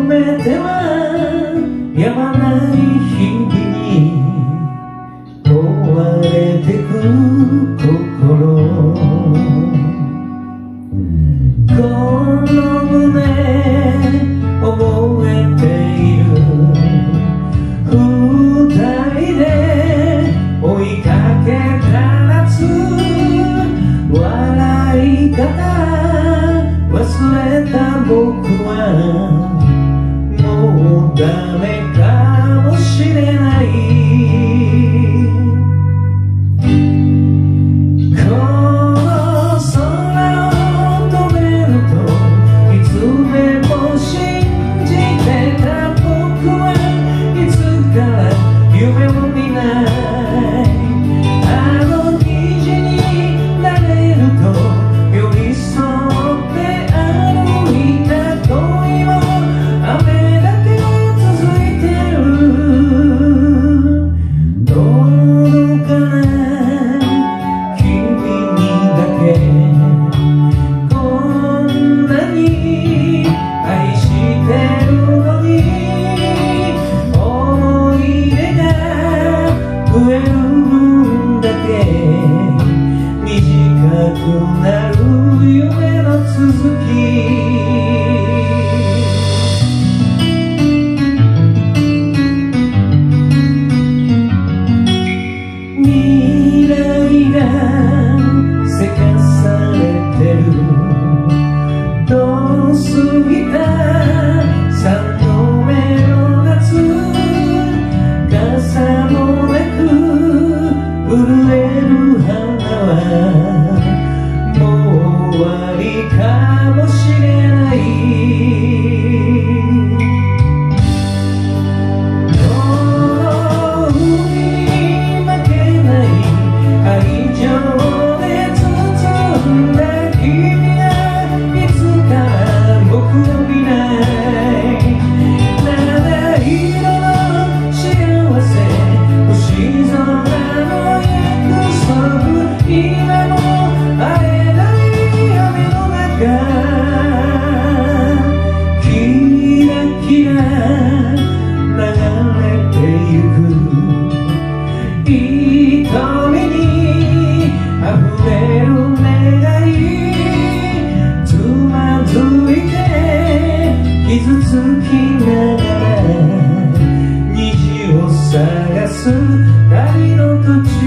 めてはやまない日々に壊れてく心、この胸覚えている、二人で追いかけた夏、笑い方忘れた僕はもうダメかもしれない。この空を止めるといつでも信じてた僕はいつから夢を見ない。あの虹になれると寄り添って歩いた恋も雨だけ続いてる。届かない君にだけこんなに愛してるのに、思い出が増える分だけ短くなる夢の続き。未来がせかされてる、遠すぎた3度目の夏、傘もなく震える花はもう終わりかもしれない。傷つきながら虹を探す旅の途中